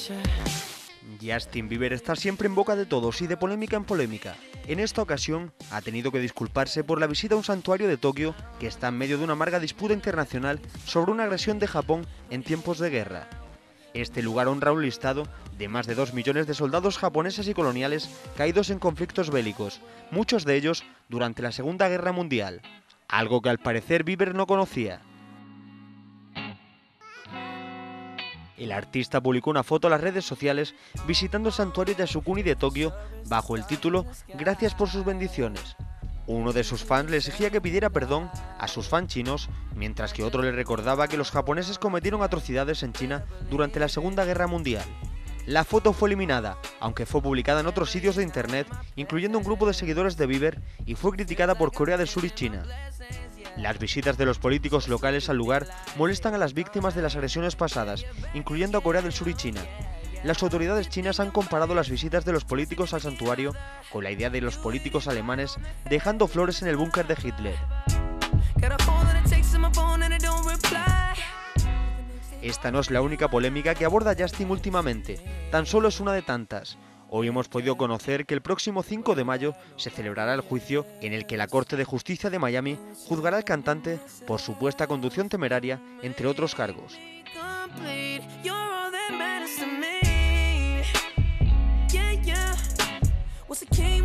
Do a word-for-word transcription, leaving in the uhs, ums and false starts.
Justin Bieber está siempre en boca de todos y de polémica en polémica. En esta ocasión ha tenido que disculparse por la visita a un santuario de Tokio que está en medio de una amarga disputa internacional sobre una agresión de Japón en tiempos de guerra. Este lugar honra un listado de más de dos millones de soldados japoneses y coloniales caídos en conflictos bélicos, muchos de ellos durante la Segunda Guerra Mundial, algo que al parecer Bieber no conocía. El artista publicó una foto en las redes sociales visitando el santuario Yasukuni de Tokio bajo el título "Gracias por sus bendiciones". Uno de sus fans le exigía que pidiera perdón a sus fans chinos, mientras que otro le recordaba que los japoneses cometieron atrocidades en China durante la Segunda Guerra Mundial. La foto fue eliminada, aunque fue publicada en otros sitios de internet, incluyendo un grupo de seguidores de Bieber, y fue criticada por Corea del Sur y China. Las visitas de los políticos locales al lugar molestan a las víctimas de las agresiones pasadas, incluyendo a Corea del Sur y China. Las autoridades chinas han comparado las visitas de los políticos al santuario con la idea de los políticos alemanes dejando flores en el búnker de Hitler. Esta no es la única polémica que aborda Justin últimamente, tan solo es una de tantas. Hoy hemos podido conocer que el próximo cinco de mayo se celebrará el juicio en el que la Corte de Justicia de Miami juzgará al cantante por supuesta conducción temeraria, entre otros cargos. What's the king?